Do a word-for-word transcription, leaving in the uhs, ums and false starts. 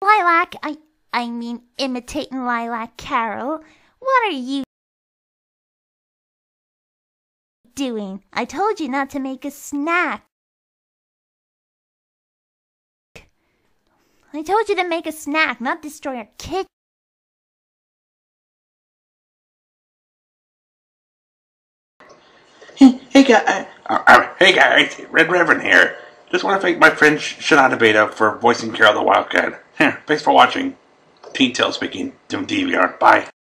Lilac, I, I mean imitating Lilac Carol. What are you doing? I told you not to make a snack. I told you to make a snack, not destroy our kitchen. Hey, hey guys, uh, uh, hey guys, Red Reverend here. Just want to thank my friend Shonaprojectdubbed for voicing Carol the Wildcat. Here, thanks for watching. Teen Tail speaking. Doom D V R. Bye.